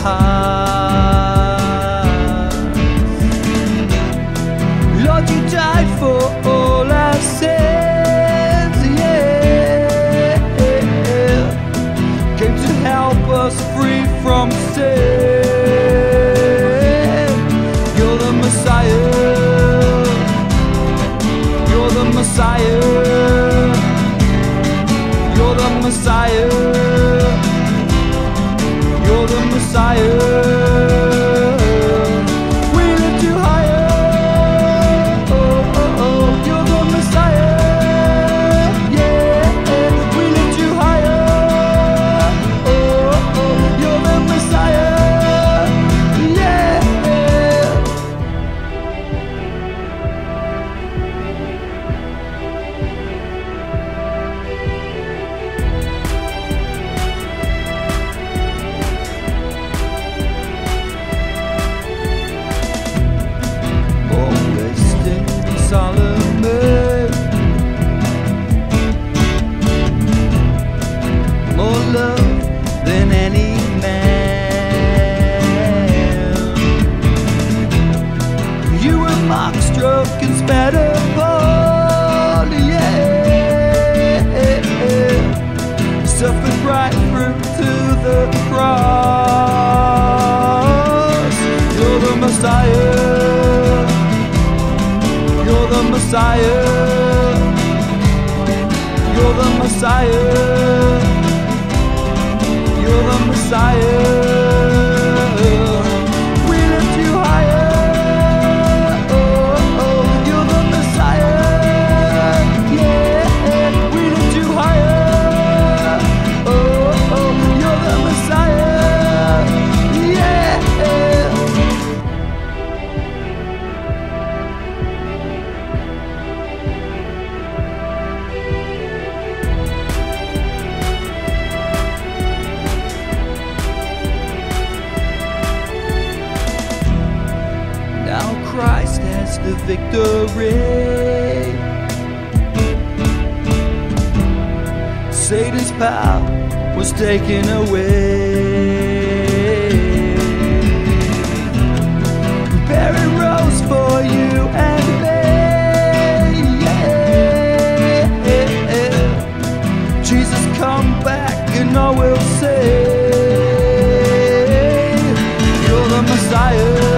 hearts. Lord, you died for all our sins, yeah. Came to help us free from sin. You're the Messiah. You're the Messiah. You're the Messiah. You're the Messiah. We lift you higher. Oh, oh, oh. You're the Messiah. Yeah, we lift you higher. Oh, oh. You're the Messiah. Yeah. Solomon, more love than any man. You were mocked, struck, and spat upon, yeah. Suffered right through to the cross. You're the Messiah. You're the Messiah. You're the Messiah. You're the Messiah. We lift you higher. Oh, oh. You're the Messiah. Yeah, we lift you higher. Oh, oh. You're the Messiah. Yeah. Now Christ has the victory. Satan's power was taken away. Barry rose for you and me. Yeah. Jesus, come back and all will say, you're the Messiah.